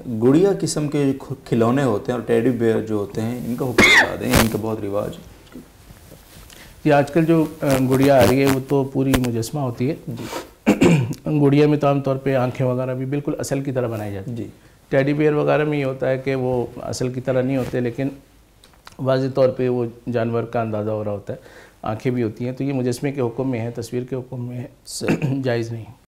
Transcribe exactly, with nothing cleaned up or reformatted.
गुड़िया किस्म के खिलौने होते हैं और टेडी बेयर जो होते हैं, इनका हुक्म बता दें, इनका बहुत रिवाज है। ये आजकल जो गुड़िया आ रही है वो तो पूरी मुजस्मा होती है जी। गुड़िया में तो आमतौर पे आंखें वगैरह भी बिल्कुल असल की तरह बनाई जाती है जी। टेडी बेयर वगैरह में ये होता है कि वो असल की तरह नहीं होते, लेकिन वाज़े तौर पे वो जानवर का अंदाज़ा हो रहा होता है, आंखें भी होती हैं। तो ये मुजस्मे के हुक्म में है, तस्वीर के हुक्म में है, जायज़ नहीं।